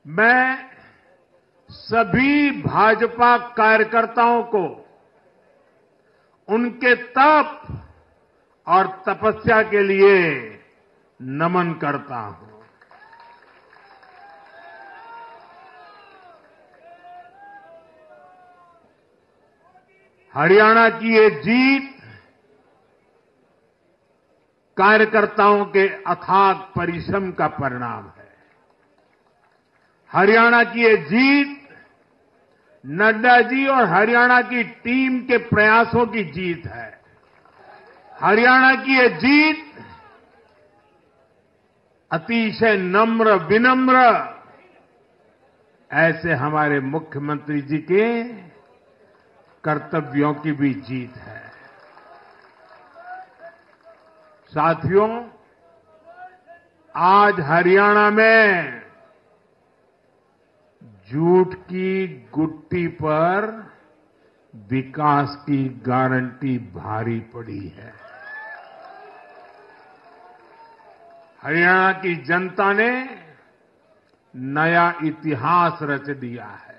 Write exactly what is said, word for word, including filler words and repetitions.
मैं सभी भाजपा कार्यकर्ताओं को उनके तप और तपस्या के लिए नमन करता हूं। हरियाणा की ये जीत कार्यकर्ताओं के अथाग परिश्रम का परिणाम है। हरियाणा की ये जीत नड्डा जी और हरियाणा की टीम के प्रयासों की जीत है। हरियाणा की ये जीत अतिशय नम्र विनम्र ऐसे हमारे मुख्यमंत्री जी के कर्तव्यों की भी जीत है। साथियों, आज हरियाणा में झूठ की गुट्टी पर विकास की गारंटी भारी पड़ी है। हरियाणा की जनता ने नया इतिहास रच दिया है।